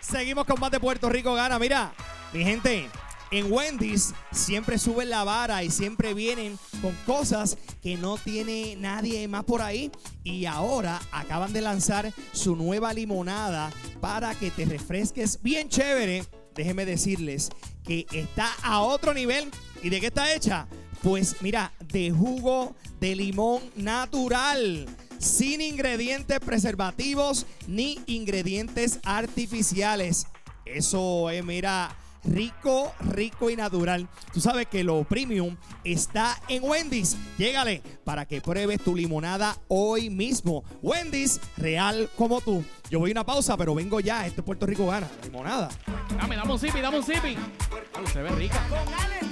Seguimos con más de Puerto Rico Gana. Mira, mi gente, en Wendy's siempre suben la vara y siempre vienen con cosas que no tiene nadie más por ahí. Y ahora acaban de lanzar su nueva limonada para que te refresques bien chévere. Déjenme decirles que está a otro nivel. ¿Y de qué está hecha? Pues mira, de jugo de limón natural, sin ingredientes preservativos ni ingredientes artificiales. Eso es, mira, rico, rico y natural. Tú sabes que lo premium está en Wendy's. Llégale para que pruebes tu limonada hoy mismo. Wendy's, real como tú. Yo voy a una pausa, pero vengo ya. Esto es Puerto Rico Gana. Limonada. Dame un sipi, dame un sipi. Se ve rica.